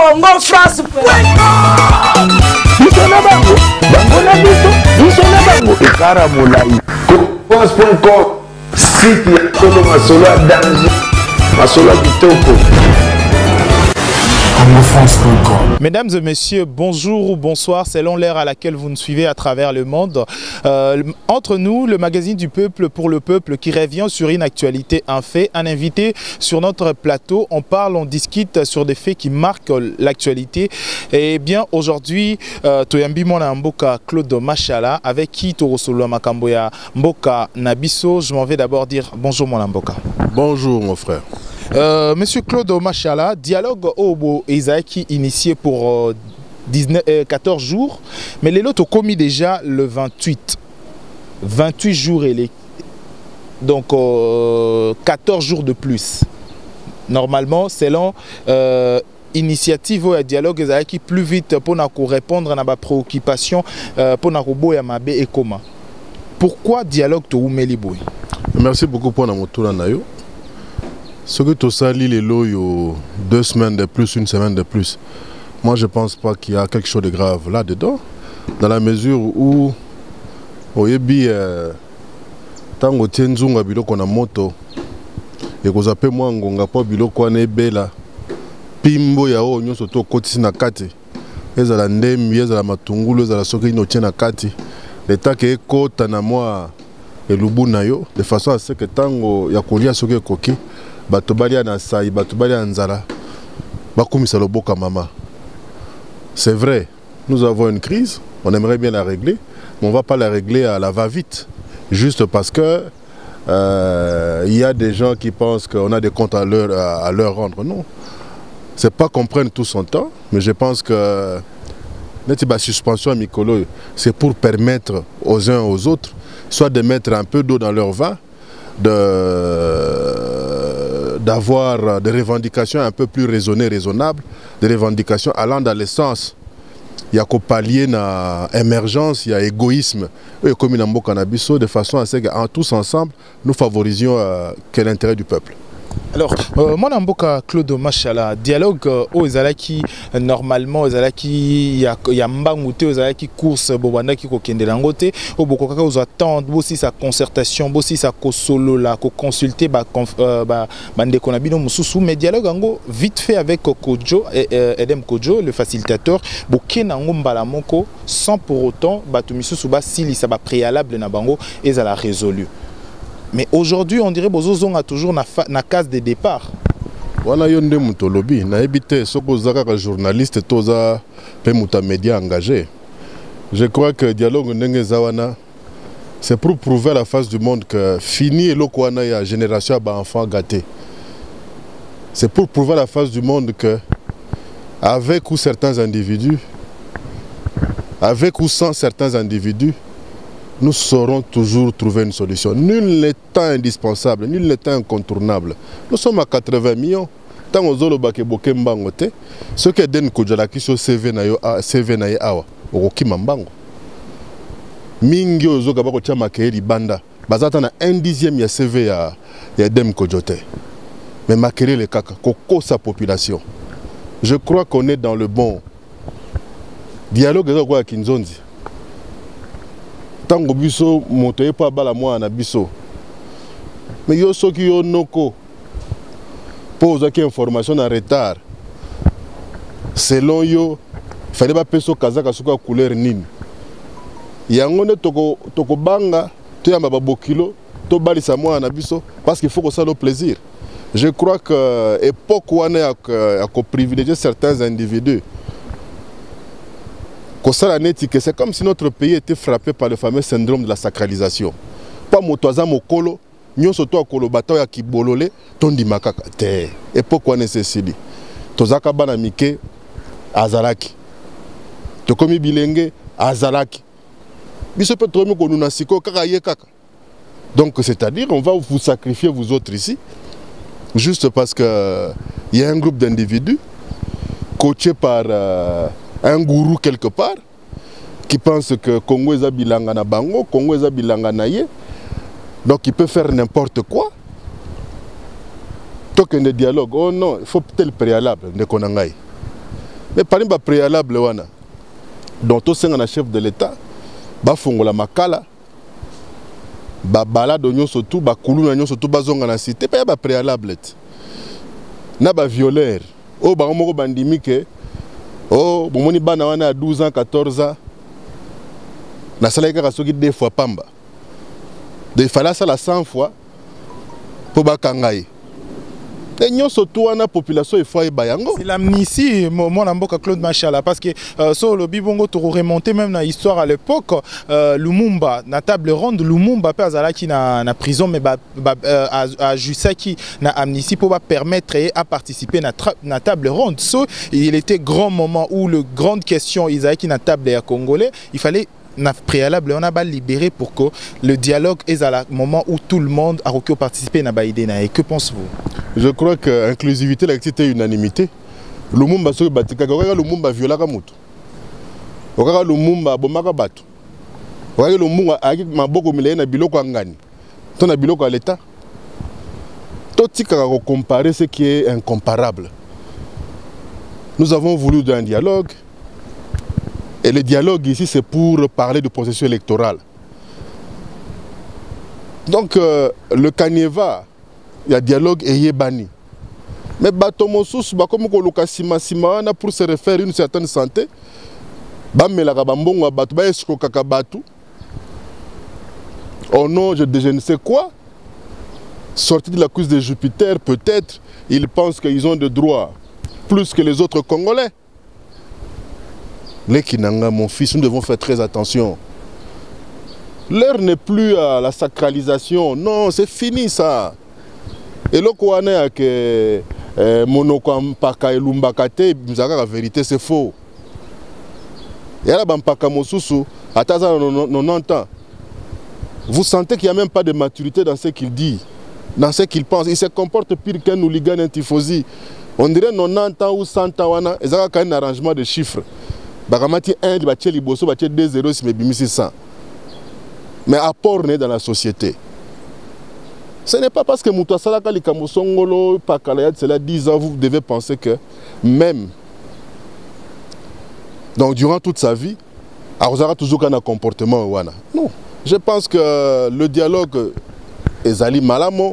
Congo France. Mesdames et messieurs, bonjour ou bonsoir selon l'heure à laquelle vous nous suivez à travers le monde. Entre nous, le magazine du peuple pour le peuple qui revient sur une actualité, un fait, un invité sur notre plateau. On parle, on discute sur des faits qui marquent l'actualité. Et bien aujourd'hui, Toyambi Mona Mboka Claude Machala avec qui Torosolo Makamboya Mboka Nabiso. Je m'en vais d'abord dire bonjour mon Mboka. Bonjour mon frère. Monsieur Claude Machala, dialogue Obo Isaki initié pour 14 jours, mais les lots ont commis déjà le 28 jours et les donc 14 jours de plus. Normalement, selon initiative ou dialogue Isaki plus vite pour nous répondre à nos préoccupations pour nous boya mabe et comment. Pourquoi dialogue to umeliboy? Merci beaucoup pour notre tour nayo. Ce que tu as dit, les lots, 2 semaines de plus, 1 semaine de plus. Moi, je ne pense pas qu'il y a quelque chose de grave là-dedans. Dans la mesure où, au yebi, tant que tu as un biloko na moto, et que tu as moi ngonga po biloko na bela, pimbo ya o nyoso to kotisi na kati. Ezala ndembi, ezala matungulu, ezala soki no tient na kati. L'état que ekota na moi et lubu na yo, de façon à ce que tango ya kolia soki koki. Batobalia na sai, batobalia nzala, bakumisa loboka mama. C'est vrai, nous avons une crise, on aimerait bien la régler, mais on ne va pas la régler à la va-vite, juste parce que y a des gens qui pensent qu'on a des comptes à leur rendre. Non, c'est pas qu'on prenne tout son temps, mais je pense que la suspension à Mikolo, c'est pour permettre aux uns aux autres, soit de mettre un peu d'eau dans leur vin, d'avoir des revendications un peu plus raisonnées, raisonnables, des revendications allant dans le sens, il y a qu'au palier na émergence, il y a égoïsme, comme une ambo cannabiso, de façon à ce qu'en tous ensemble, nous favorisions l'intérêt du peuple. Alors, mon amboka Claude Machala, dialogue aux Ezalaki, normalement, Ezalaki, il y a mbangouté, Ezalaki course, Bobanda qui kokende langote, au Bokokaka, aux attentes, aussi sa concertation, aussi sa solo la, consulter, bande konabino mususu, mais dialogue ango vite fait avec Kojo, Edem Kojo, le facilitateur, Boken ango mbalamoko, sans pour autant, Batumisusu ba sili sa ba préalable na bango, Ezala résolu. Mais aujourd'hui, on dirait que Bozozong a toujours na case de départ. Wana yonde mutolobi, na ebite soko zaka journaliste toza pe muta média engagé. Je crois que dialogue ndenge zawana c'est pour prouver à la face du monde que fini eloko wana ya génération ba enfants gâtés. C'est pour prouver à la face du monde que avec ou certains individus, avec ou sans certains individus, nous saurons toujours trouver une solution. Nul n'est indispensable, nul n'est incontournable. Nous sommes à 80 millions. Tant aux autres bake boke mbangote, ce que den kojala kiso CV na yo CV na ye awa, okoki mambango. Mingi ozo kabako tia makeri banda, bazata na 1/10 ya CV ya dem kojote. Mais makeri le kaka, koko sa population. Je crois qu'on est dans le bon dialogue avec Kinzonzi. Tango biso moto e pa bala mwana biso. Mais yo soki yo noko pose qui information en retard. Selon yo, fallait pas peso kazaka suka couleur nini. Yango ne toko banga to yamba babokilo to balisa mwana biso parce qu'il faut que ça le plaisir. Je crois que époque où on a privilégié certains individus. C'est comme si notre pays était frappé par le fameux syndrome de la sacralisation. Pas motoaza mokolo, nyo soto akolo bato ya kibolole, tondi makaka te. Et pourquoi nécessite? Tozaka bana mike azalaki. Tokomi bilenge azalaki. Biso peut trop ko nuna siko kaka ye kaka. Donc c'est-à-dire on va vous sacrifier vous autres ici juste parce que il y a un groupe d'individus coachés par un gourou quelque part qui pense que Congo est bilanga na bango, Congo est bilanga na ye. Donc il peut faire n'importe quoi. Token de dialogue, oh non, il faut tel préalable de Konangai. Mais par exemple, préalable, dont au sein de chef de l'État, bafongola makala, balade oignon surtout, bakoulou oignon surtout, bazonga na cité, pas ba préalable. Na ba violeur, oh ba moko bandimi ke, oh bomoni bana wana à 12 ans, 14 ans, na sala kaka soki 2 fois pamba. De fallait ça la 100 fois pour ba kangaye. Et nous surtout la population c'est l'amnistie, mon amboka Claude Machala, parce que sur le bibongo tu remonté même dans l'histoire à l'époque, Lumumba, na table ronde, Lumumba peut azala qui na prison mais à Jusaki na amnistie pour permettre à participer na table ronde. So il était grand moment où le grande question Isaïe qui na table à Congolais, il fallait na préalable on a pas libéré pour que le dialogue est à le moment où tout le monde a participé na baïdena. Et que pensez-vous? Je crois que l'inclusivité, l'activité, unanimité. Lumumba so batika, Lumumba viola kamutu. Okaka Lumumba bomaka batu. Okaka Lumumba aki maboko mileye na biloko ngani. To na biloko à l'état. To tika ko comparer ce qui est incomparable. Nous avons voulu un dialogue. Et le dialogue ici, c'est pour parler du processus électoral. Donc, le Kanieva, il y a dialogue et yébani. Mais Batomosous, comme Koluka Sima Simana, pour se refaire une certaine santé, Bamelaka Bambonga Batu, Baeskokaka Batu, au nom de je ne sais quoi, sortis de la course de Jupiter, peut-être, ils pensent qu'ils ont des droits plus que les autres Congolais. Les Kinanga, mon fils, nous devons faire très attention. L'heure n'est plus à la sacralisation. Non, c'est fini ça. Et le Kouane que Monokampaka et Lumbakate, la vérité c'est faux. Et là, Bampaka Mosusu, à 90 ans, vous sentez qu'il n'y a même pas de maturité dans ce qu'il dit, dans ce qu'il pense. Il se comporte pire qu'un hooligan, un tifosi. On dirait 90 ans ou 100 ans, il y a un arrangement de chiffres. Bakamati 1, Baché Liboso, Baché 2, 0, mais Bimisi 100. Mais apport né dans la société. Ce n'est pas parce que Moutasalaka, Likamosongolo, Pakalayat, c'est là 10 ans, vous devez penser que même. Donc durant toute sa vie, Arozara toujours un comportement ouana. Non. Je pense que le dialogue est Ali Malamo.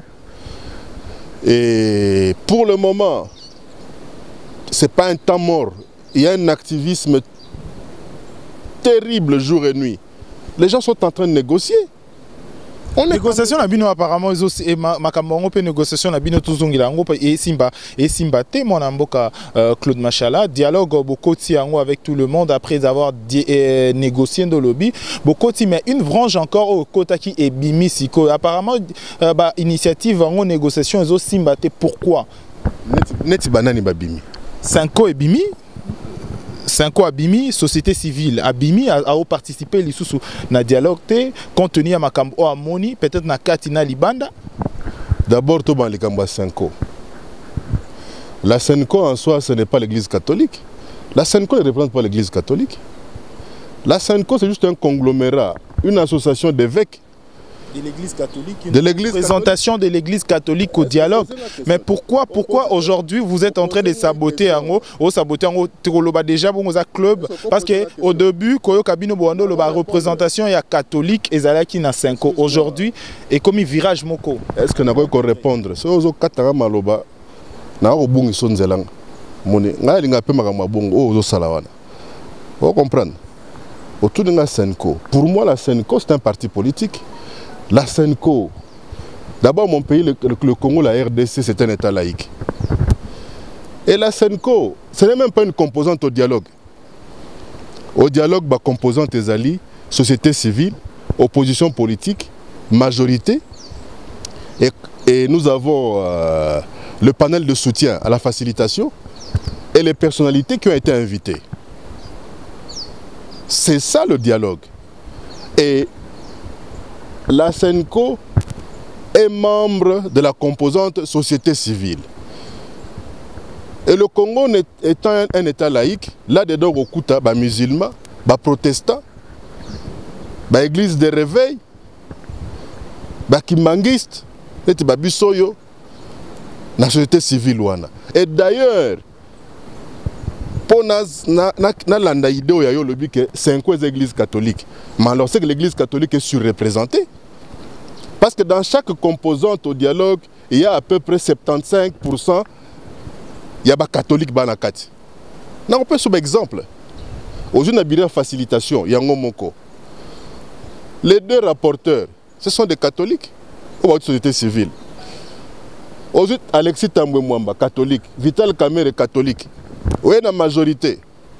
Et pour le moment, ce n'est pas un temps mort. Il y a un activisme terrible jour et nuit. Les gens sont en train de négocier. Négociation na bino apparemment et makambo pe négociation na bino tuzongila ngo et Simba te mon amboka Claude Machala dialogue bokoti yango avec tout le monde après avoir négocié dans le lobby bokoti mais une branche encore au kotaki et bimi siko apparemment initiative en négociation ezo Simba te pourquoi neti banani babimi 5 ans et bimi 5 ans Abimi, société civile. Abimi a participé à dialogue, contenu à Makambo Amoni, peut-être na Katina Libanda. D'abord, tout le monde a 5 ans. La Senko en soi, ce n'est pas l'église catholique. La Senko ne représente pas l'église catholique. La Senko, c'est juste un conglomérat, une association d'évêques. De l'église catholique, présentation de l'église catholique au dialogue. Mais pourquoi aujourd'hui vous êtes en train de saboter déjà club parce que au début Koyo Kabino Boando la représentation est catholique et Zalaki na 5 ans aujourd'hui et comme virage moko. Est-ce que n'a pas répondre c'est aux katara maloba na obungi sonzelanga moni ngali ngape makama bongo ozo salawana. Vous comprenez? Autour de la Senko. Pour moi la Senko c'est un parti politique. La Senko, d'abord mon pays, le Congo, la RDC, c'est un État laïque. Et la Senko, ce n'est même pas une composante au dialogue. Au dialogue, bah, composante des alliés, société civile, opposition politique, majorité. Et nous avons le panel de soutien à la facilitation et les personnalités qui ont été invitées. C'est ça le dialogue. Et la Senko est membre de la composante société civile. Et le Congo étant un État laïque, là-dedans, au Kouta, musulmans, protestants, église de réveil, kimbanguistes, et bisoyo, la société civile. Et d'ailleurs, Pour na landa idée ya yo lobi que 5 églises catholiques. Mais alors c'est que l'église catholique est surreprésentée. Parce que dans chaque composante au dialogue, il y a à peu près 75% il y a des catholiques banakati. On peut sur exemple. Aujourd'hui, on a une facilitation, il y a un moko. Les 2 rapporteurs, ce sont des catholiques ou des sociétés civiles. Aujourd'hui, Alexis Tambwe Mwamba, catholique. Vital Kamerhe, catholique. Oui, la majorité.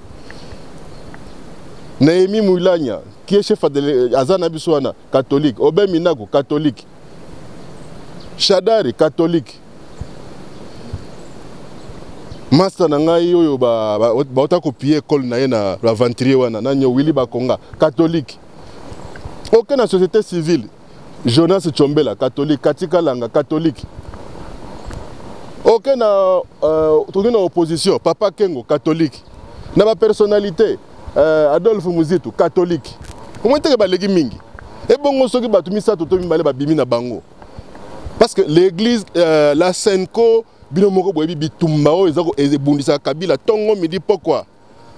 Naemi Moulania, qui est chef de Azana Biswana, catholique. Obé Minago, catholique. Chadari, catholique. Master Nangaï, Bauta copier école na Venturier wana, Nanyo Willy Bakonga, catholique. Aucune société civile. Jonas Chombela, catholique. Katika Langa, catholique. Aucune opposition. Papa Kengo, catholique. N'a pas personnalité. Adolphe Muzitu, catholique. Comment est-ce que les mingi? Et bon, on se dit que bango. Parce que l'église, la Senko, Binomoko Boebi Bitumbao, et Bundisa Kabila, Tongo me dit pourquoi.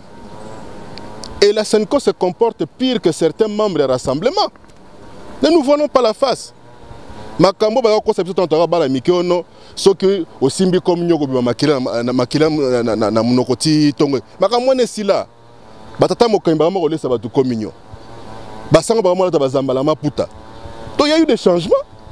Et la Senko se comporte pire que certains membres du rassemblement. Ne nous voyons pas la face. Makambo ba conception tantara bala mikeono soki osimbi comme nyoko bima makila na munokoti tongo. Makambo ne sila. Batata mokemba moko lesa batu communion. Basango ba mona ta bazambala maputa. Donc il y a eu des changements.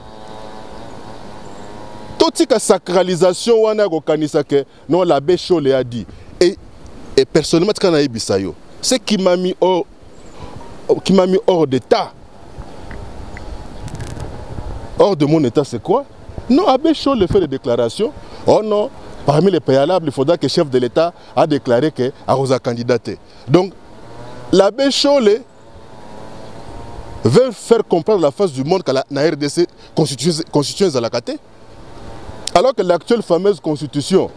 Totika sacralisation wana ko kanisa ke non l'abbé Chole a dit et personnellement kana ibisayo. Ce qui m'a mis hors d'état. Hors de mon état, c'est quoi? Non, Abbé Chole fait des déclarations. Oh non, parmi les préalables, il faudra que le chef de l'État a déclaré qu'il a candidaté. Donc, l'abbé Chole veut faire comprendre la face du monde que la RDC constitution Zalakate. Alors que l'actuelle fameuse constitution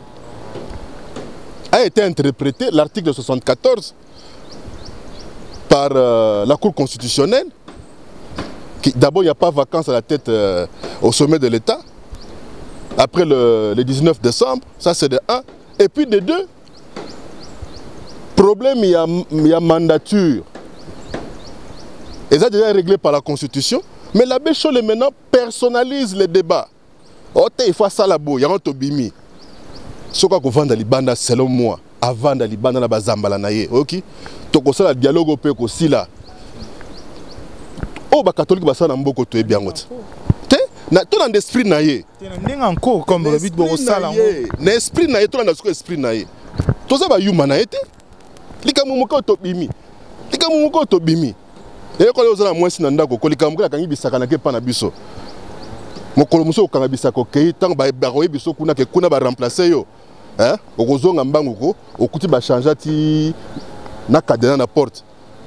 a été interprétée, l'article 74, par la Cour constitutionnelle. D'abord, il n'y a pas vacances à la tête au sommet de l'État. Après le 19 décembre, ça c'est de 1. Et puis de 2, problème, il y a mandature. Et ça a déjà réglé par la Constitution. Mais l'abbé Chole maintenant personnalise les débats. Il faut ça là-bas, il y a un tobimi. Ce qu'on va vendre libanda selon moi, avant de libanda na bazambala naye, ok? Donc ça le dialogue au peu aussi là. Oh, les catholiques sont en train de bien. Tout dans l'esprit naïe. Encore comme le but de ça. L'esprit naïe, tout dans l'esprit naïe. Tout ça va humain naïe. Les camoumoko tobimi. Les camoumoko tobimi. Et quand vous avez moins sinanda ko, les camoumoko kangi bisaka na ke pana biso. Mokolo muso kanga bisako kei tant ba baroye biso kuna ke kuna ba remplacer yo. Hein? Okozonga mbangu ko, okuti ba changer ti na cadena na porte.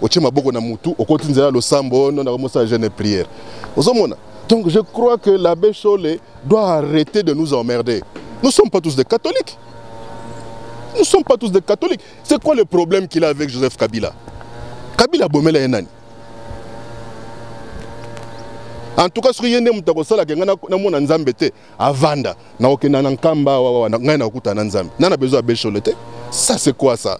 Donc je crois que l'abbé Chole doit arrêter de nous emmerder. Nous ne sommes pas tous des catholiques. Nous ne sommes pas tous des catholiques. C'est quoi le problème qu'il a avec Joseph Kabila? Kabila Bomela Enani. En tout cas, ce qui est important, c'est Avanda, ça c'est quoi ça?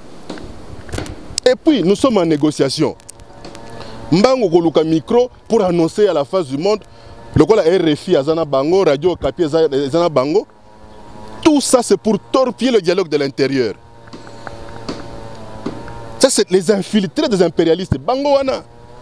Et puis, nous sommes en négociation. Mbango koluka micro pour annoncer à la face du monde le quoi la RFI Azana Bango, Radio Kapi Azana Bango. Tout ça, c'est pour torpiller le dialogue de l'intérieur. Ça, c'est les infiltrés des impérialistes. Bango wana.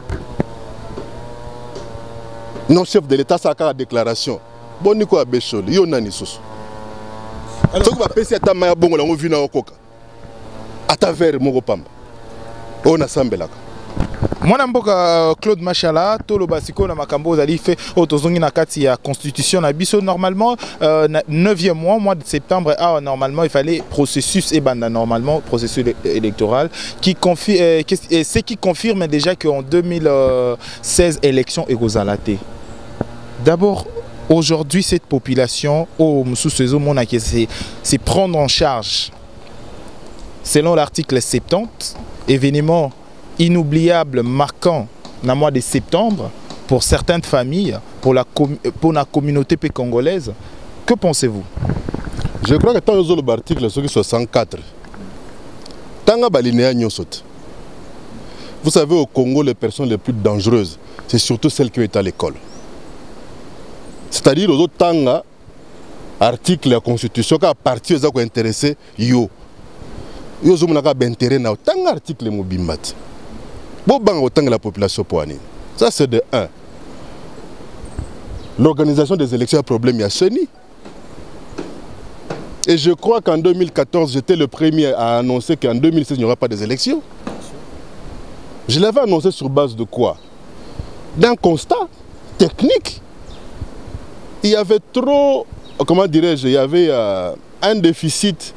Non, chef de l'État, ça a la déclaration. Bon, Nico Abbé Chole, Yonani Soso. Alors, tu vas passer à ta main, bon, on vient au coca. À ta verre, mon repam. On a sambelaka. Moi namboka Claude Machala tolo basiko na makambo zali fait otozongi na kati ya constitution na biso normalement 9e mois de septembre normalement il fallait processus et banda normalement processus électoral qui confirme ce qui confirme déjà qu'en 2016 élection égozalate. D'abord aujourd'hui cette population au Moussou Mona c'est prendre en charge selon l'article 70 événement inoubliable, marquant dans le mois de septembre pour certaines familles, pour la communauté congolaise. Que pensez-vous? Je crois que dans l'article 64, Tanga Balinéa Nyosot. Vous savez, au Congo, les personnes les plus dangereuses, c'est surtout celles qui sont à l'école. C'est-à-dire, aux autres Tanga, article de la Constitution, qui a parti aux gens intéressés, yo. Yo, zo monaka b'intérêt na Tanga article mobimbat. Bon, bang autant la population poignée. Ça, c'est de 1. L'organisation des élections a un problème, il y a Seni. Et je crois qu'en 2014, j'étais le premier à annoncer qu'en 2016, il n'y aura pas des élections. Je l'avais annoncé sur base de quoi? D'un constat technique. Il y avait trop, comment dirais-je, il y avait un déficit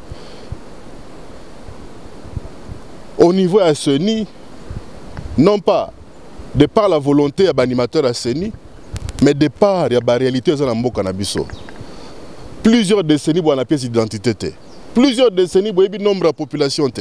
au niveau à Seni, non pas de par la volonté de l'animateur à Seni, mais de par la réalité de la Bisso. Plusieurs décennies pour la pièce d'identité. Plusieurs décennies pour le nombre de population.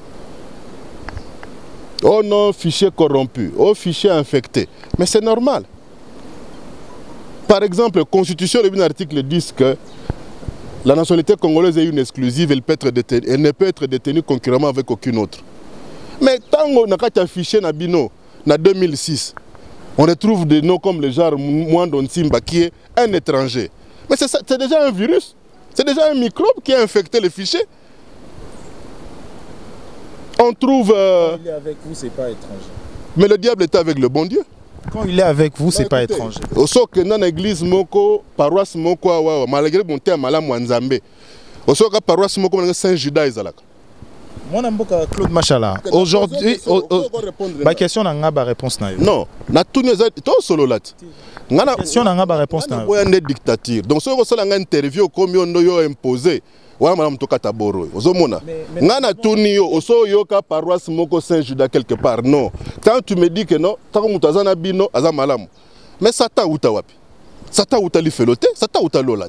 Oh non, fichier corrompu, oh fichier infecté. Mais c'est normal. Par exemple, la Constitution, le article 10 que la nationalité congolaise est une exclusive, elle ne peut être détenue concurremment avec aucune autre. Mais tant qu'on a affiché dans Bino, en 2006, on retrouve des noms comme le genre Mwando Nsimba qui est un étranger. Mais c'est déjà un virus, c'est déjà un microbe qui a infecté les fichiers. On trouve... Quand il est avec vous, c'est pas étranger. Mais le diable est avec le bon Dieu. Quand il est avec vous, c'est pas étranger. Au sort que dans l'église, moko, paroisse, moko, malgré mon terme, malam Wanzambe. Au sort que paroisse, moko, Saint-Judas, Izalaka. Mon amboka Claude Machala. Aujourd'hui, ma question n'a pas réponse. Non, na tout n'est pas solo là. La question n'a pas réponse. Il y a une dictature. Donc, si vous avez une interview comme vous avez imposé, vous avez un taboro. Vous avez une paroisse moko Saint-Judas quelque part. Non. Quand tu me dis que non, tu as un bino, tu as malam. Mais ça t'a outa wapi. Ça t'a outa li felote, ça t'a outa lolat.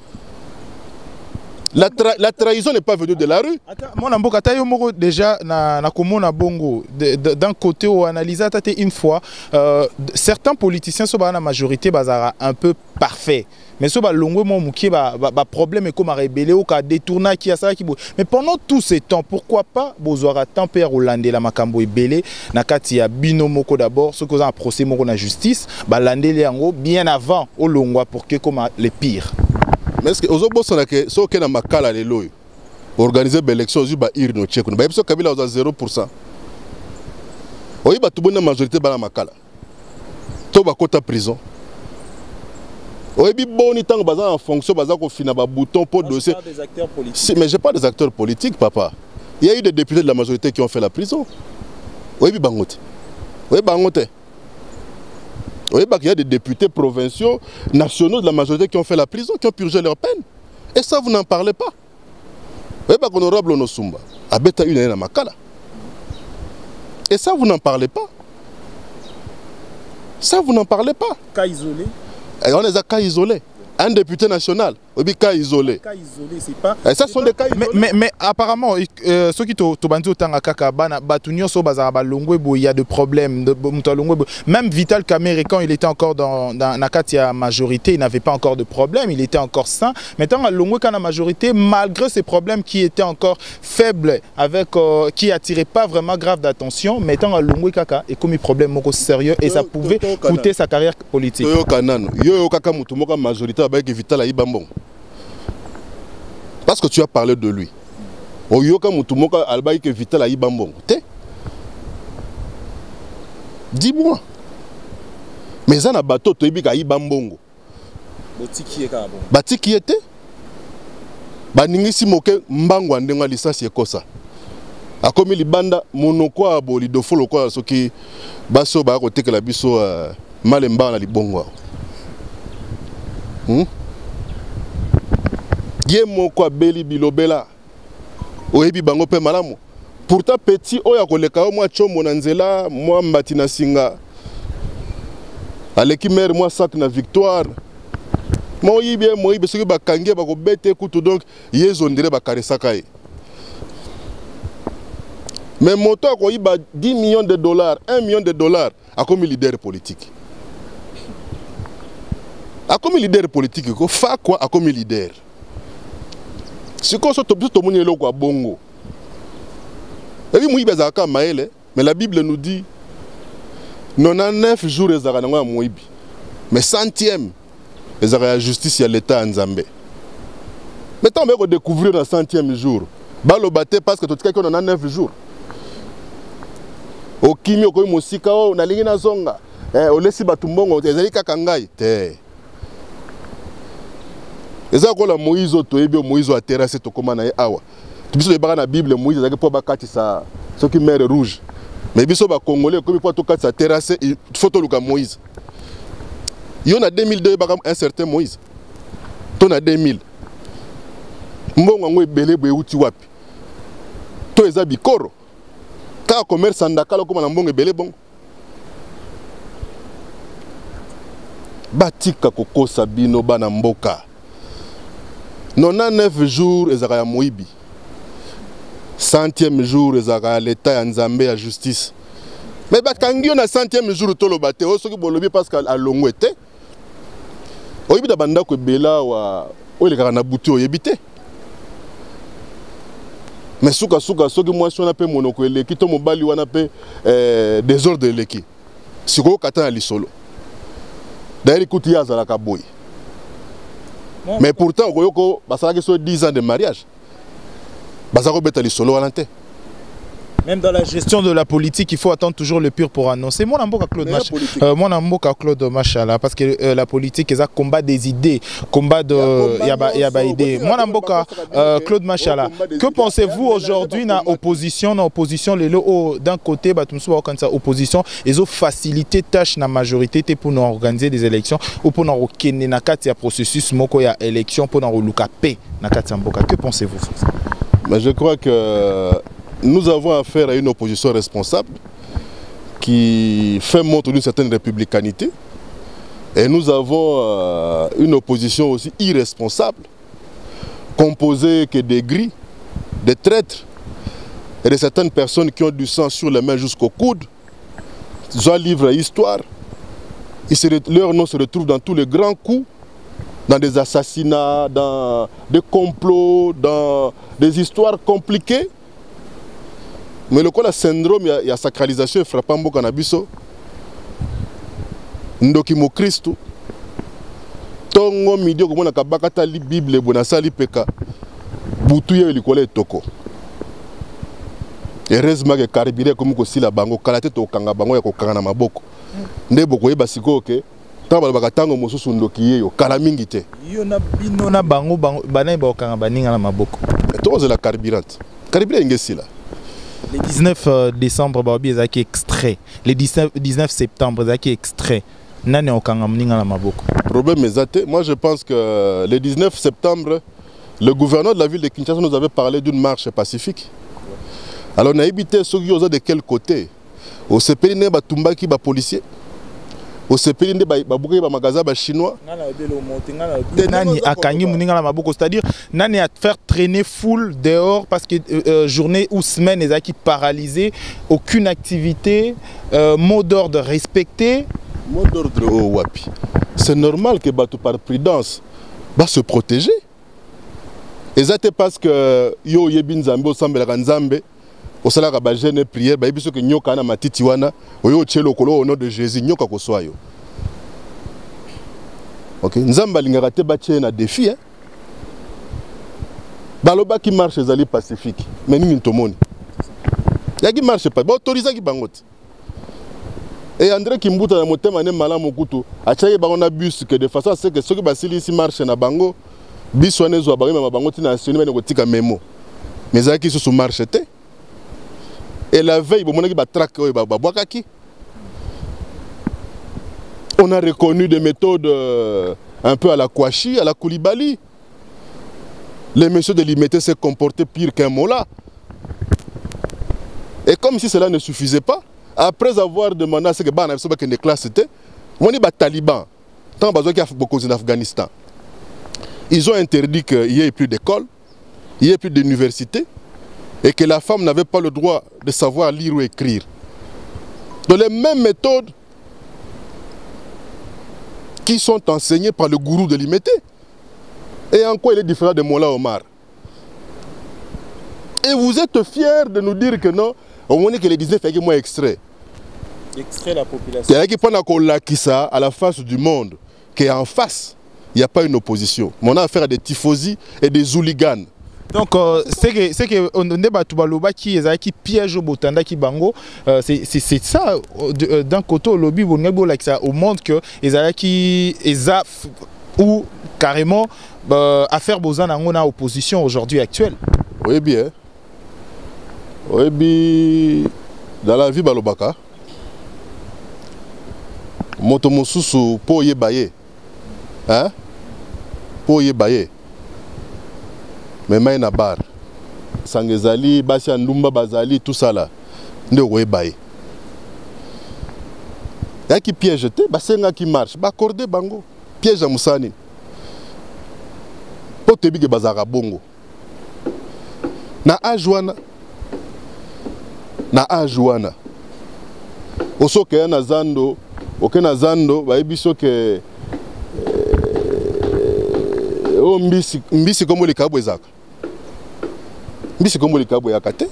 La trahison n'est pas venue de la rue. Mon amboka tayo moko déjà na komona bongo d'un côté où analyse une fois certains politiciens sont dans la majorité bazara un peu parfait. Mais ce longo mon mukie ba problème est comme à rébeller ou ka détourner qui a ça qui mais pendant tous ces temps pourquoi pas bozora tempère hollandais la makambo ebele na kati ya bino moko d'abord ce qu'on a un procès moko na justice ba landé les yango bien avant au longwa pour que comme les pires. Mais est-ce que aux autres sont là que ceux qui ont makala les lois organiser l'élection aux ir no check ba biso kabila aux 0%. Oyi ba tout bonne majorité ba la makala. To ba kota prison. Oyi bi boni tant baza en fonction baza ko fina ba bouton pour dossier. Des acteurs politiques. Si, mais j'ai pas des acteurs politiques papa. Il y a eu des députés de la majorité qui ont fait la prison. Oyi bi bangote. Oyi bangote. Il y a des députés provinciaux, nationaux de la majorité qui ont fait la prison, qui ont purgé leur peine. Et ça, vous n'en parlez pas. Vous voyez, honorable Onosumba, Abeta une année à Makala. Et ça, vous n'en parlez pas. Ça, vous n'en parlez pas. Cas isolé. Et on les a cas isolés. Un député national, oui, cas isolé. Cas isolé, c'est pas. Et ça sont des cas isolés. Mais apparemment, ceux qui t'ont bandu autant à Kaka, Batunio Sobazaraba Longwebo, il y a des problèmes. Même Vital Kamere, quand il était encore dans la majorité, il n'avait pas encore de problème, il était encore sain. Maintenant, à Longwe, quand la majorité, malgré ces problèmes qui étaient encore faibles, avec, qui n'attiraient pas vraiment grave d'attention, maintenant, à Longwe Kaka, et comme un problème sérieux, et ça pouvait coûter sa carrière politique. Majorité avec Vital Aïbambon. Parce que tu as parlé de lui. Oyoka Mutumoka Albaï que Vital Aïbambon. Dis-moi. Mais ça n'a bateau to ibika Aïbambongo. Bati qui était? Baningisi moke mbango andenga licence yekosa. Akomi libanda monoko aboli dofolo kwa soki baso ba kote que la biso malemba na libongo. Ye moko beli bilobela oyebi bango pe malamu pourtant petit oya koleka o mwa chomo na nzela mwa mbati na singa aleki mer mwa sac na victoire moyibe soki bakangie bakobete kutu donc yezo ndire bakaresaka ye mais moto akoyiba 10 millions de dollars 1 million de dollars akomi leader politique. A comme leader politique, il faut quoi a comme leader. Si on se trouve tout le monde est bongo. Et puis Moïbi Azaka Maël, mais la Bible nous dit 99 jours les Aranangwa Moïbi. Mais 100e, les Araya justice y a l'État en Zambé. Maintenant, on va découvrir le 100e jour. Balo baté parce que tout le monde a 9 jours. Au Kimi, au Mosika, on a l'ingéna zonga. Au Lessi Batumbongo, les Alika Kangai. Les Akola Moïse, Moïse a terrassé tout comme awa. Tu sais, la Bible, Moïse a dit pour bakati ça, ce qui mer rouge. Mais biso ba Congolais, comme il faut tout ça terrassé, il faut tout le Moïse. Il y en a 2002, un certain Moïse. Tu as 2000. Mbongo ngwe belé bwe uti wapi. To eza bikoro. Ka commerce andakala ko na mbongo belé bongo. Batika kokosa bino bana mboka. 99 jours ezaka ya Moïbi. 100e jour ezaka l'État ya Nzambe ya justice. Mais bakangi na 100e jour to lobate o soki bolobi parce que a longwete. Oyibi da banda ko bela wa o le kana butu oyebite. Mais souka soki mwasi wana pe monoko eleki to mobali wana pe désordre eleki. Siko kata na lisolo. D'ailleurs ikuti azalaka boy. Mais pourtant okoyoko basalaki so 10 ans de mariage. Bazako beta lisolo wana te. Même dans la gestion de la politique, il faut attendre toujours le pur pour annoncer. Moi, Claude Claude Machala, parce que la politique, c'est un combat des idées, combat de yaba idées. Moi, Claude Machala, que pensez-vous aujourd'hui dans l'opposition, d'un côté, opposition, ils ont facilité tâche na majorité pour nous organiser des élections ou pour nous organiser un processus moko ya élection pour nous luka paix na Katamboka. Que pensez-vous? Je crois que nous avons affaire à une opposition responsable qui fait montre d'une certaine républicanité. Et nous avons une opposition aussi irresponsable, composée que des gris, des traîtres et de certaines personnes qui ont du sang sur les mains jusqu'au coude. Ils ont un livre à histoire. Leur nom se retrouve dans tous les grands coups, dans des assassinats, dans des complots, dans des histoires compliquées. Mais le syndrome, il y a sacralisation frappant beaucoup en abisso. Ndokimo Christo. Tongo midio comme on a kabakata li Bible bonasali peka. Butuye likole toko. Heureusement que carburé comme ko sila bango kalate to kanga bango ya ko kanga na maboko. Nde boko yeba siko ke. Tamba bakatango mosusu ndoki yo kala mingi te. Yo na bino na bango banai ba kanga baninga na maboko. To la carburante. Carburé ngesila. Le 19 décembre, Babi est extrait. Le 19 septembre, est extrait. Problème est moi je pense que le 19 septembre, le gouverneur de la ville de Kinshasa nous avait parlé d'une marche pacifique. Alors on a évité ceux qui de quel côté. Au CPI, il y a des policiers. Au CPI, il y a des magasins chinois. C'est-à-dire, nani à faire traîner foule dehors parce que journée ou semaine, les acquis paralysés, aucune activité, mot d'ordre respecté. Mot d'ordre au Wapi. C'est normal que par prudence, va se protéger. Et ça c'est parce que yo yebin Zambé au Sambela Nzambe. Au salaire à jeune prière, bah il que nyoka na matiti wana, oyo tchelo kolo au nom de Jésus nyoka ko soyo. Ok, Nzamba lingaka te batie na défi hein. Baloba qui marche ezali pacifique, mais ni ntomoni. Ya qui marche pas, ba autoriser ki bangote. Et André Kimbuta na motema ne malamu kutu, achaye bango na bus que de façon à ce que ceux qui basili ici marche na bango, bus wana zo bango ma bango tina soni na kotika memo. Mais za ki sous marche te. Et la veille, on a reconnu des méthodes un peu à la Kouachi, à la Koulibaly. Les messieurs de l'IMT s'est comporté pire qu'un mola. Et comme si cela ne suffisait pas, après avoir demandé à ce que les classes étaient, on est des talibans. Tant qu'il y a beaucoup en Afghanistan. Ils ont interdit qu'il n'y ait plus d'école, il n'y ait plus d'université. Et que la femme n'avait pas le droit de savoir lire ou écrire. Donc les mêmes méthodes qui sont enseignées par le gourou de l'IMT. Et en quoi il est différent de Mola Omar? Et vous êtes fiers de nous dire que non, au moment que les 19 fait que moi extrait. Extrait la population. Il y a qui pendant qu'on l'a qui ça à la face du monde, qui est en face, il n'y a pas une opposition. Mais on a affaire à des tifosi et des hooligans. Donc c'est que on ne bat pas qui est piège au botanda qui bango, c'est ça d'un côté au lobby au monde que qui ou carrément affaire Bozan en opposition aujourd'hui actuelle. Oui bien. Oui bien. Dans la vie balobaka. Moto mosusu po yebaye. Hein? Po yebaye. Mais mai na bar. Sangezali, Basia Ndumba Bazali, tout ça là. Ne yebaye. Y'a qui piège te, basenga qui marche, ba cordé bango. Piège à Moussani. Po tebi ke bazara bongo. Na ajuana. Na ajuana. Osoke na zando, oke na zando, ba ebiso ke o mbisi komo likabo ezaka. Mbisi komo likabo yakate.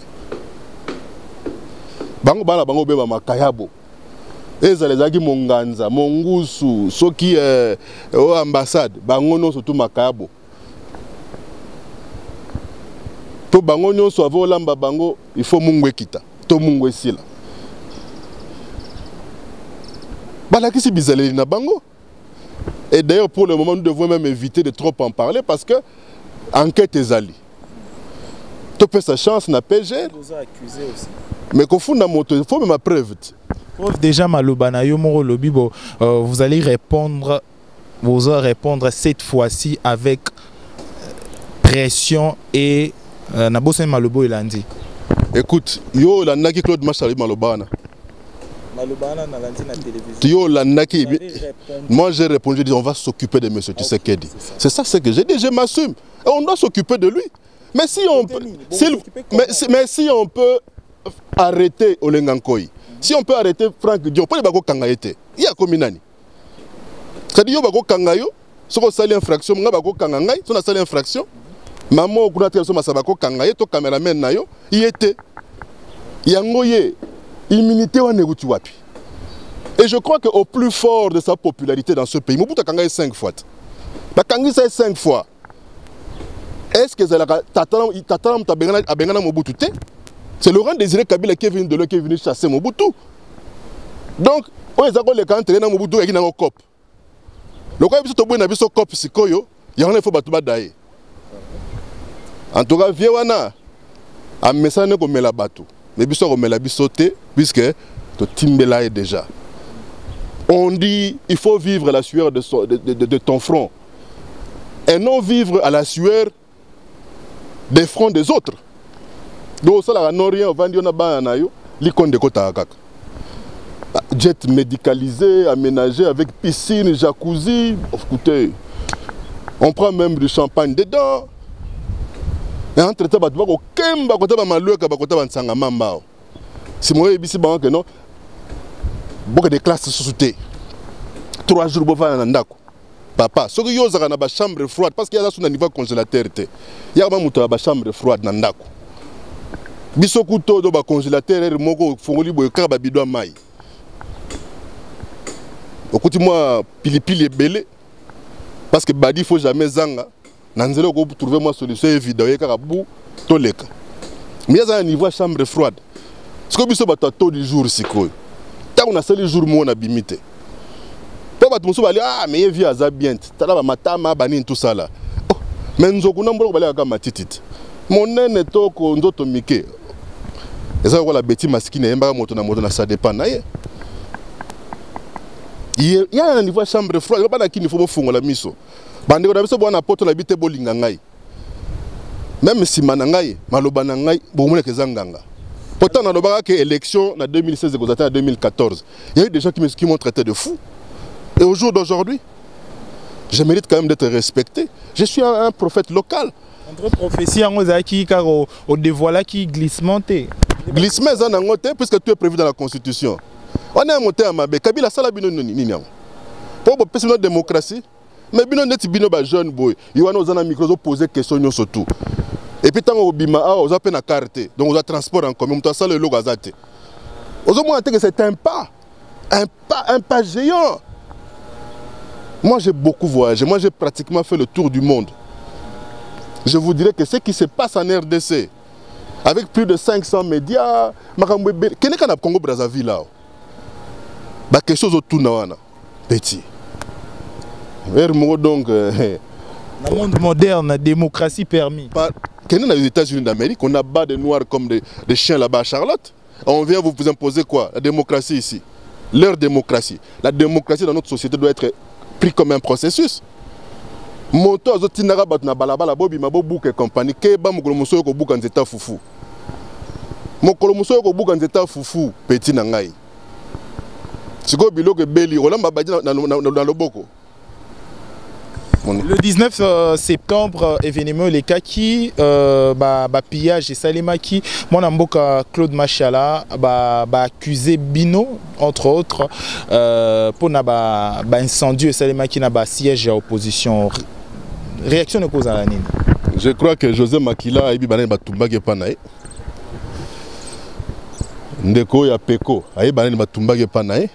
Bango bana bango beba makayabo. Ezale zaki monganza, mongusu, soki o ambassade, bango no surtout makayabo. To bango nyonso avo lamba bango, il faut mungwe kita, to mungwe sila. Balakisi bizaleli na bango. Et d'ailleurs pour le moment nous devons même éviter de trop en parler parce que enquête est ali. Tu peux sa chance na PGR. Mais qu'au fond il faut même preuve. Déjà malobana yo moro lobi vous allez répondre cette fois-ci avec pression et na bosse malobo ilandi. Écoute, yo la naki Claude Machali malobana. Malobana na landi na télévision. Yo la naki moi j'ai répondu, j'ai dit on va s'occuper de monsieur Tshisekedi. C'est ça ce que j'ai dit, je m'assume. On doit s'occuper de lui. Mais si on peut mais si on peut arrêter Olengankoi. Si on peut arrêter Franck Dion, pas les bako kangaete. Il y a comme nani. C'est-à-dire yo bako kangayo, si on sali infraction, nga bako kangangai, si on a sali infraction, maman au kunate so masabako kangaye to cameraman na yo, il était. Yangoye immunité wa neguti wapi. Et je crois qu'au plus fort de sa popularité dans ce pays, Mobutu a kangaye 5 fois. Ba kangi ça 5 fois. Est-ce que Zalaka Tataram Tabengana Mobutu te? C'est Laurent Désiré Kabila qui est venu chasser Mobutu. Donc, on est d'accord les cantres dans Mobutu et dans le COP. Le cas où on a vu ce COP, c'est qu'il y a un faut battre d'ailleurs. En tout cas, Viewana a un message comme la bateau. Mais bis on met la bisoté puisque le Timbela est déjà. On dit il faut vivre à la sueur de ton front et non vivre à la sueur des fronts des autres. Donc ça là non rien vendu na bana yo l'icône de kota kaka. Jet médicalisé, aménagé avec piscine, jacuzzi, écoutez. On prend même du champagne dedans. Et entre temps ba ko kemba kota ba maluka ba kota ba nsanga mamba. Si moi ebisi ba que non. Beaucoup de classes sous-souté. 3 jours bo va na ndako. Papa, ce que yo zaka na ba chambre froide parce qu'il y a ça na niveau congélateur té. Il y a ba muto ba chambre froide na ndako. Bisoku to do ba congélateur moko fongoli boyo kaka ba bidwa mai. Okuti moi pilipili ebele parce que badi faut jamais zanga nanzelo ko trouver moi solution évidente kaka bu to leka. Mais ça niveau chambre froide. Ce que biso ba to du jour sikoyo. Ta on a sali jour mo na bimité. Papa muso bali ah mais vie aza bien. Tala ba matama bani tout ça là. Oh, mais nzoku na mbolo bali aka matititi. Mon nene toko ndoto mike. Et ça la bêtise masquine et moto na ça dépend naie. Il y a un niveau chambre froide, pas qui il faut fongo la miso. Bande ko na biso bona poto la bité bolinga ngai. Même si manangai, maloba na ngai, bomole ke zanganga. Pourtant na lobaka que élection na 2016 et en 2014. Il y a eu des gens qui m'ont traité de fou. Et au jour d'aujourd'hui, je mérite quand même d'être respecté. Je suis un prophète local. Entre prophétie au dévoilé qui glissement. Glissement est un côté puisque tout est prévu dans la Constitution. On est monté à Mabé. Kabila Salabino Nini. Pour la démocratie, mais bino net bino ba jeune boy. Il y a nos amis qui posent des questions surtout. Et puis, tant que bima, on a une carte. Donc, on a transport en commun. On a le logo azate. On a que c'est un pas géant. Moi, j'ai beaucoup voyagé. Moi, j'ai pratiquement fait le tour du monde. Je vous dirais que ce qui se passe en RDC, avec plus de 500 médias, qu'est-ce qu'on a Congo Brazzaville là? Bah, quelque chose autour de petit. Donc, dans le monde moderne, la démocratie permis. Quand on est aux États-Unis d'Amérique, on abat des noirs comme des chiens là-bas à Charlotte. On vient vous imposer quoi? La démocratie ici. Leur démocratie. La démocratie dans notre société doit être prise comme un processus. Moto azotinaka bato na balabala bobi mabobuka compagnie ke ba mokolo mosoyo ko buka nzeta fufu. Mokolo mosoyo ko buka nzeta fufu petit na ngai. Siko biloko beli olamba badi na loboko. Le 19 septembre, événement les kaki, pillage et salimaki, mon amboka Claude Machala, accusé Bino, entre autres, pour incendie et salimaki na siège à opposition. Réaction de cause à la nine. Je crois que José Makila a eu bané batumbage panae. Ndeko ya peko a eu bané batumbage panae.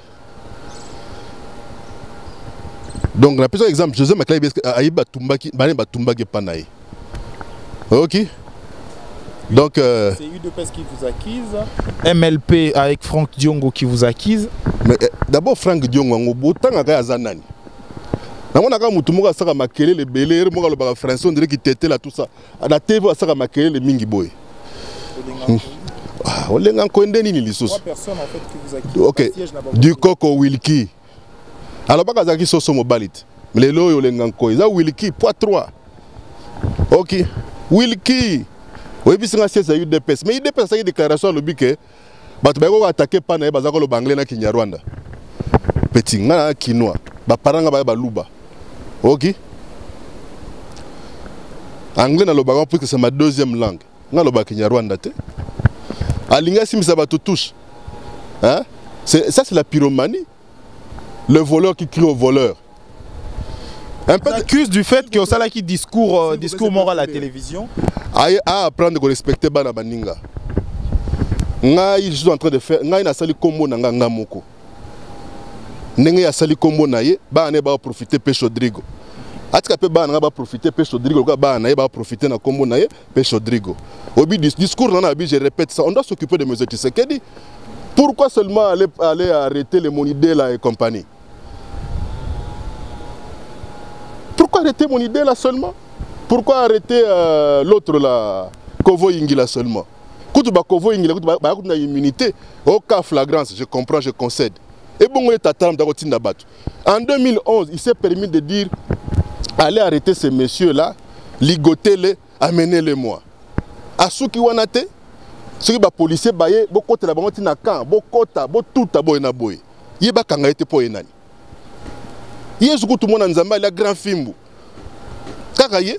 Donc, la personne exemple, José Makila a eu batumbage panae. Ok. Donc, c'est UDPS qui vous accuse. MLP avec Franck Diongo qui vous accuse. Mais d'abord, Franck Diongo, autant à Zanani. On a quand même saka makele les belé, moi le français on dirait qu'il tétait là tout ça. À la TV saka makele les mingi boy. Ah, on l'enga koende ni lisos. Trois personnes en fait qui vous accusent. OK. Du Coco Wilkie. Alors pas kazaki soso mobalit. Mais les loyo l'enga ko, ça Wilkie poids 3. OK. Wilkie. Oui bisinga c'est UDPS. Mais UDPS ça y déclaration le bique. Bato ba ko attaquer pa na bazako lo banglais na Kinyarwanda. Petit ngana kinois. Ba paranga ba luba. Ok. Anglais na lobaga parce que c'est ma deuxième langue. Na loba Kinyarwanda te. Alinga simisa ba touche. Hein? Ça c'est la pyromanie. Le voleur qui crie au voleur. Un peu accuse du fait que ça là qui discours moral à la télévision. À apprendre de respecter bana baninga. Nga je suis en train de faire nga ina sali kombo na nga moko. Ndenge ya sali kombo na ye ba ne ba profiter pe Chodrigo. Atika pe ba na ba profiter pe Chodrigo ka ba na ye ba profiter na kombo na ye pe Chodrigo. Obi discours na abi je répète ça, on doit s'occuper de Moïse Tshisekedi. Pourquoi seulement aller arrêter les Monidé là et compagnie? Pourquoi arrêter Monidé là seulement? Pourquoi arrêter l'autre là Kovo Yingi là seulement? Quand ba Kovo Yingi là ba na immunité au cas flagrance, je comprends, je concède. Et bon, en 2011, il s'est permis de dire allez arrêter ces messieurs-là, ligotez-les, amenez-les moi. À ceux qui ont été, ceux qui sont policiers, beaucoup de la banque na camp, beaucoup de tout abo na boy. Yeba kanga été pour enani. Yesu tout le monde nzamba la grand fimbu. Kaka ye.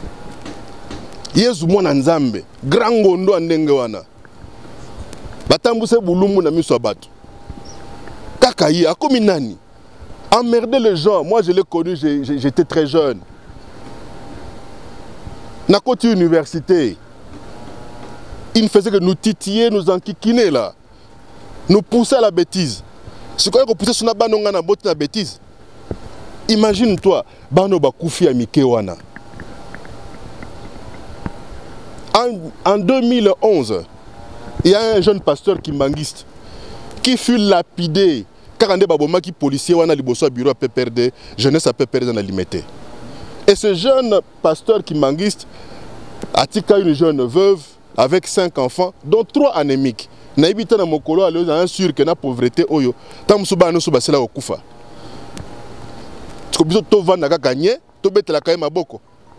Yesu mwana nzambe, grand ngondo ndenge wana. Batambuse bulumbu na miso batu. Kakaï, a comme nani. Emmerder les gens, moi je l'ai connu, j'étais très jeune. Na côté université, il ne faisait que nous titiller, nous enquiquiner là. Nous pousser à la bêtise. Ce qu'on a poussé sur la banonga na botte la bêtise. Imagine-toi, bano bakoufi à Mikewana. En 2011, il y a un jeune pasteur Kimbangiste qui fut lapidé. Car on qui policier wana liboso bureau à PPRD, jeunesse à PPRD na limité. Et ce jeune pasteur Kimbangiste a tika une jeune veuve avec 5 enfants, dont 3 anémiques. Na ibita na mokolo ale na sûr que na pauvreté oyo. Tamsuba no suba sela okufa. Tiko biso to vanda ka gagner, to betela ka maboko.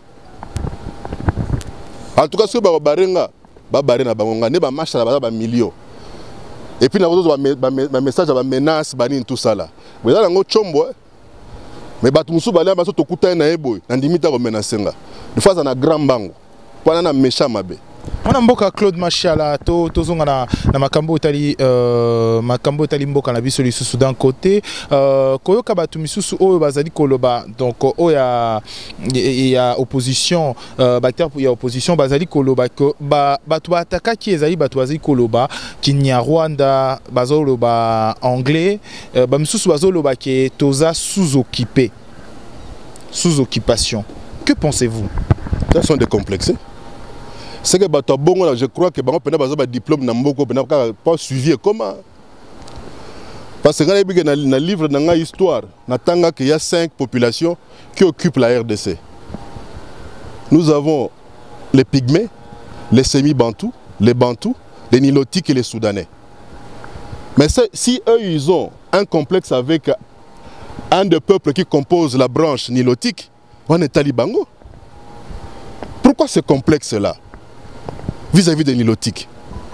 En tout cas ce ba barenga, ba barena bangonga ne ba marche la ba millions. Et puis, nous avons un message à menace, tout ça là. Mais là, nous avons mais nous avons un méchant. Mwana mboka Claude Machala tozonga na makambo tali mboka na biso lisusu d'un côté koyoka batu misusu oyo bazali koloba donc oya ya opposition bacteur ya opposition bazali koloba ko batu bataka ki ezali batu bazali koloba Kinyarwanda bazoloba anglais ba misusu bazoloba ke toza sous-occupé sous occupation. Que pensez-vous? Ça sont des complexes. C'est que je crois que les diplôme n'ont pas suivi comment. Parce que dans le livre, dans l'histoire, il y a 5 populations qui occupent la RDC. Nous avons les Pygmées, les Semi-Bantous, les Bantous, les Nilotiques et les Soudanais. Mais si eux, ils ont un complexe avec un des peuples qui compose la branche nilotique, on est Talibango. Pourquoi ce complexe-là vis-à-vis des nilotiques?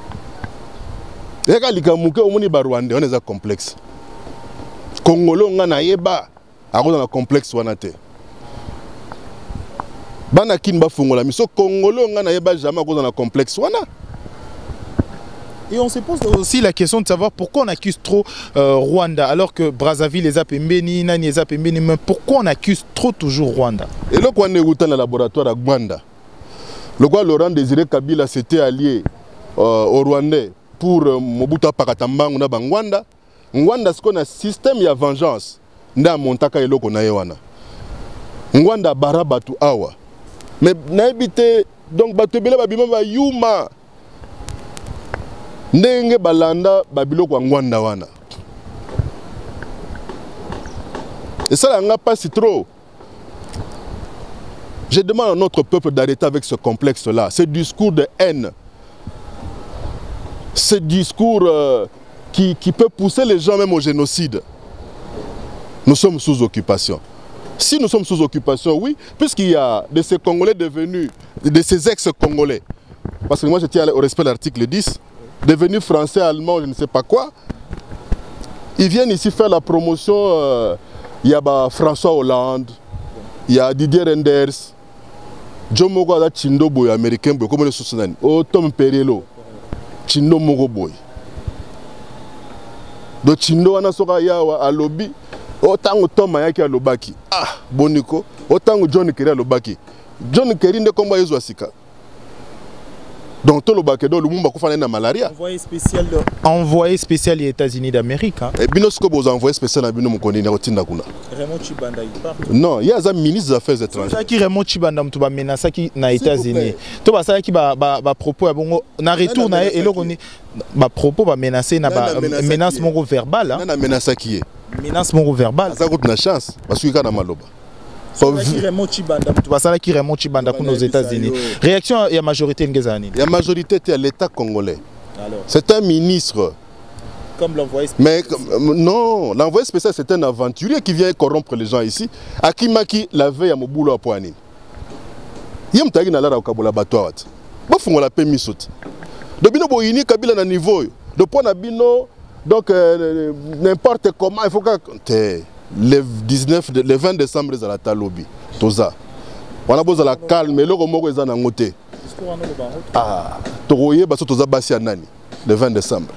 On est un complexe. Congolais, on a un complexe. Banakin bafungola miso Congolais, on a jamais un complexe. Et on se pose aussi la question de savoir pourquoi on accuse trop Rwanda alors que Brazzaville les a pembeni, Nani les a pembeni, mais pourquoi on accuse trop toujours Rwanda? Et là, quand on est dans le laboratoire à Rwanda, le roi Laurent Désiré Kabila s'était allié au Rwandais pour Mobutu Pakatambang na Bangwanda. Rwanda c'est un système de vengeance. Nda montaka eloko na yewana. Rwanda bara batu awa. Mais n'habite donc batu bela babima ba yuma. Ndenge balanda babiloko Rwanda wana. Et ça n'a pas si trop. Je demande à notre peuple d'arrêter avec ce complexe-là, ce discours de haine, ce discours qui peut pousser les gens même au génocide. Nous sommes sous occupation. Si nous sommes sous occupation, oui, puisqu'il y a de ces Congolais devenus, de ces ex-Congolais, parce que moi je tiens au respect de l'article 10, devenus français, allemands, je ne sais pas quoi, ils viennent ici faire la promotion, il y a François Hollande, il y a Didier Renders, John Mogo da Chindo Boy américain boy comme le Soudanais. Oh Tom Perello. Chindo Mogo Boy. Do Chindo wana soka yawa a lobby. O tango Tom Mayaki a lobaki. Ah, boniko. O tango John Kerry a lobaki. John Kerry ne komba yezo asika. Donc tout le bakedo le mumba kufana na malaria. Envoyé spécial des États-Unis d'Amérique. Et binosko boz envoyé spécial na bino mukoni na rotinda kuna. Raymond Chibanda il part. Non, il y a un ministre des Affaires étrangères. Ça qui Raymond Chibanda mtu ba menasa qui na États-Unis. To ba ça qui ba propos ya bongo na retour na eloko ni ba propos ba menacer na ba menace mongo verbal hein. Na menace qui est. Menace mongo verbal. Ça coûte na chance parce que kana maloba. Raymond Chibanda mtu ba ça qui Raymond Chibanda aux États-Unis. Réaction ya majorité ngezani. La majorité est à l'État congolais. C'est un ministre. Comme l'envoyé spécial. Mais non, l'envoyé spécial c'est un aventurier qui vient corrompre les gens ici. Akimaki la veille à Mobulo à Poani. Yem tagi na lara okabola batwat. Ba fungo la pemi sot. De bino boyini kabila na niveau. De point na bino donc n'importe comment il faut que le 20 décembre à la Talobi. Toza. On a besoin de la calme mais le moko eza na ngote. Ah, Toroye baso toza basi nani le 20 décembre.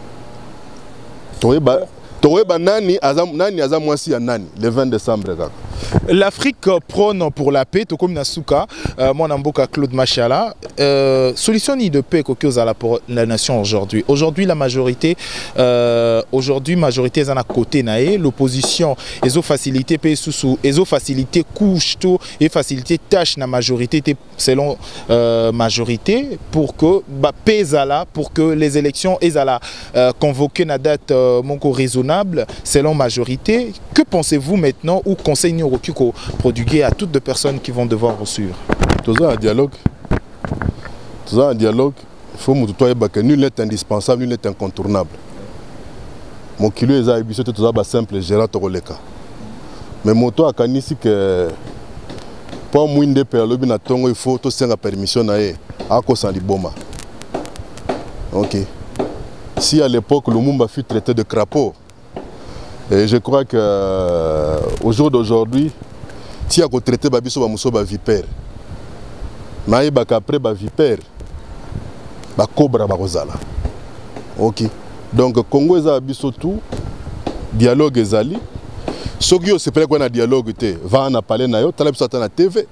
Toroye ba nani azam mwasi ya nani le 20 décembre kaka. L'Afrique prône pour la paix, tout comme Nasuka, mon amboka Claude Machala. Solution ni de paix pour la nation aujourd'hui. Aujourd'hui, la majorité, majorité est à côté nae. L'opposition, ils ont facilité paix sous, ils ont facilité couche tout et facilité tâche na majorité selon majorité pour que paix là, pour que les élections aient à la convoquer na date monco raisonnable selon majorité. Que pensez-vous maintenant ou conseil prodigué à toutes les personnes qui vont devoir reçuivre? Tout ça un dialogue. Tout ça un dialogue. Il faut que nul n'est indispensable, nul n'est incontournable. Mon kilo est habitué tout ça simple gérant Toroleka. Mais mon toit a canisi que pour moi de perlobi na tongo il faut tout ça la permission na à cause de liboma. OK. Si à l'époque le Mumba fut traité de crapaud. Et je crois qu'au jour d'aujourd'hui, si on traite Babiso Bamuso Vipère, mais après Vipère, ba cobra ba kozala. OK. Donc Congo eza biso tout dialogue ezali. Soki yo sepele kwa na dialogue te, va na parler na yo, tala biso ata na TV.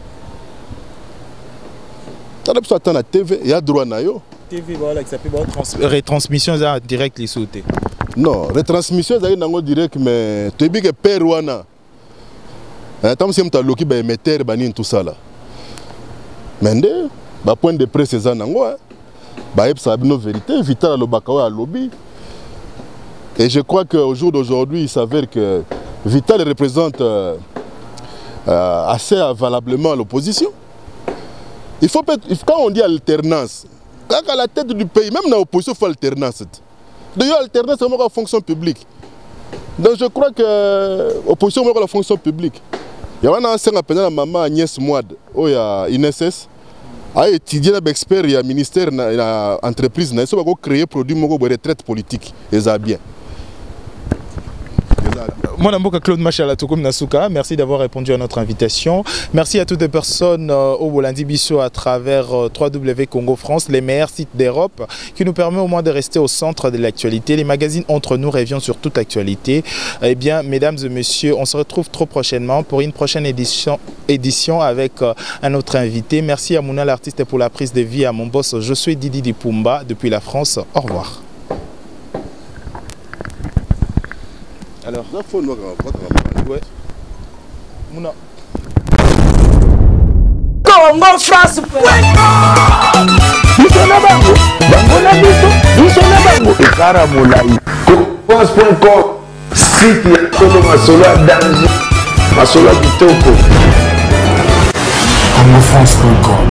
Tala biso ata na TV, ya droit na yo. TV voilà qui s'appelle retransmission direct les sautés. Non, retransmission ezali nango direct mais tu dis que père wana. Tant que tu as loki ba émetteur ba nini tout ça là. Mende ba point de presse eza nango ba epsa bino vérité vital lo bakawa lobby. Et je crois qu'au jour d'aujourd'hui, il s'avère que Vital représente assez valablement l'opposition. Il faut quand on dit alternance, quand à la tête du pays, même dans l'opposition, il faut alternance. D'ailleurs, alternance, c'est la fonction publique. Donc je crois que l'opposition, c'est la fonction publique. Il y a un ancien appelé la maman Agnès Mouad, il y a INSS, a étudié l'expert, il y a ministère, il y a entreprise, il faut créer un produit de retraite politique. Et ça bien. Mon amboka Claude Machala Toukoum Nasuka, merci d'avoir répondu à notre invitation. Merci à toutes les personnes au Bolandi Bisso à travers 3W Congo France, les meilleurs sites d'Europe, qui nous permet au moins de rester au centre de l'actualité. Les magazines Entre nous reviennent sur toute actualité. Eh bien, mesdames et messieurs, on se retrouve trop prochainement pour une prochaine édition avec un autre invité. Merci à Mouna l'artiste pour la prise de vie, à mon boss. Je suis Didi Dipumba depuis la France. Au revoir. Alors, ouais. Mouna. Congo France. France.com. Site ya Kolo Masolo danger. Masolo kitoko. CongoFrance.com.